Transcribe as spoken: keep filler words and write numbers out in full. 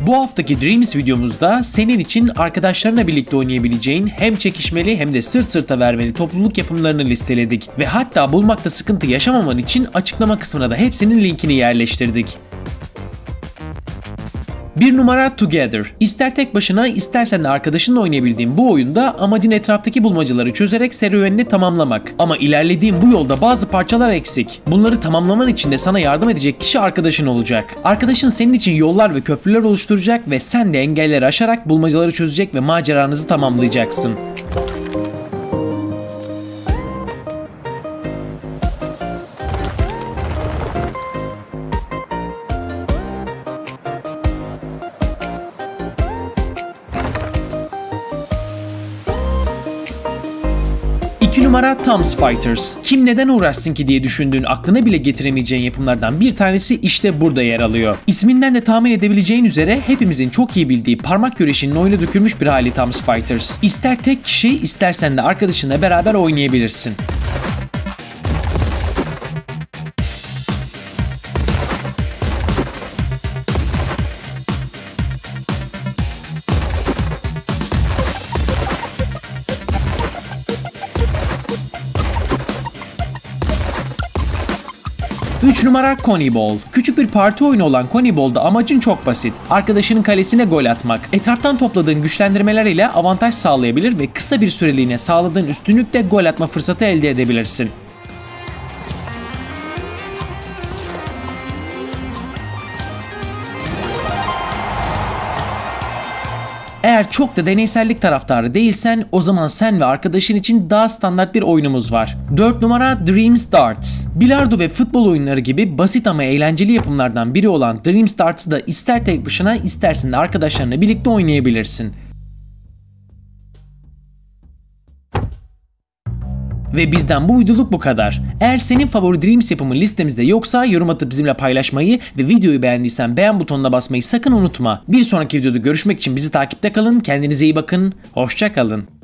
Bu haftaki Dreams videomuzda senin için arkadaşlarına birlikte oynayabileceğin hem çekişmeli hem de sırt sırta vermeli topluluk yapımlarını listeledik ve hatta bulmakta sıkıntı yaşamaman için açıklama kısmına da hepsinin linkini yerleştirdik. Bir numara Together. İster tek başına istersen de arkadaşınla oynayabildiğin bu oyunda amacın etraftaki bulmacaları çözerek serüvenini tamamlamak. Ama ilerlediğin bu yolda bazı parçalar eksik. Bunları tamamlaman için de sana yardım edecek kişi arkadaşın olacak. Arkadaşın senin için yollar ve köprüler oluşturacak ve sen de engelleri aşarak bulmacaları çözecek ve maceranızı tamamlayacaksın. İki numara Tom's Fighters. Kim neden uğraşsın ki diye düşündüğün, aklına bile getiremeyeceğin yapımlardan bir tanesi işte burada yer alıyor. İsminden de tahmin edebileceğin üzere hepimizin çok iyi bildiği parmak güreşinin oyuna dökülmüş bir hali Tom's Fighters. İster tek kişi istersen de arkadaşınla beraber oynayabilirsin. üç numara Coney Ball. Küçük bir parti oyunu olan Coney Ball'da amacın çok basit. Arkadaşının kalesine gol atmak. Etraftan topladığın güçlendirmeler ile avantaj sağlayabilir ve kısa bir süreliğine sağladığın üstünlükle gol atma fırsatı elde edebilirsin. Eğer çok da deneysellik taraftarı değilsen o zaman sen ve arkadaşın için daha standart bir oyunumuz var. dört numara Dreams Darts. Bilardo ve futbol oyunları gibi basit ama eğlenceli yapımlardan biri olan Dreams Darts'ı da ister tek başına istersen de arkadaşlarına birlikte oynayabilirsin. Ve bizden bu videoluk bu kadar. Eğer senin favori Dreams yapımı listemizde yoksa yorum atıp bizimle paylaşmayı ve videoyu beğendiysen beğen butonuna basmayı sakın unutma. Bir sonraki videoda görüşmek için bizi takipte kalın, kendinize iyi bakın, hoşça kalın.